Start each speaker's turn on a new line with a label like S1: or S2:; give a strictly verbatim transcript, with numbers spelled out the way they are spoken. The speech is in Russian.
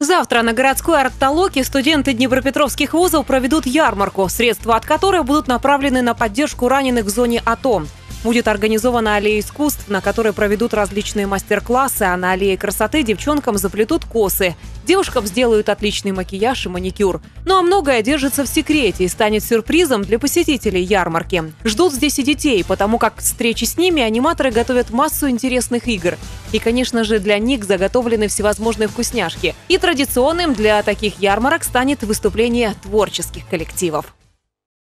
S1: Завтра на городской арт-толоке студенты днепропетровских вузов проведут ярмарку, средства от которой будут направлены на поддержку раненых в зоне АТО. Будет организована аллея искусств, на которой проведут различные мастер-классы, а на аллее красоты девчонкам заплетут косы. Девушкам сделают отличный макияж и маникюр. Ну а многое держится в секрете и станет сюрпризом для посетителей ярмарки. Ждут здесь и детей, потому как к встрече с ними аниматоры готовят массу интересных игр. И, конечно же, для них заготовлены всевозможные вкусняшки. И традиционным для таких ярмарок станет выступление творческих коллективов.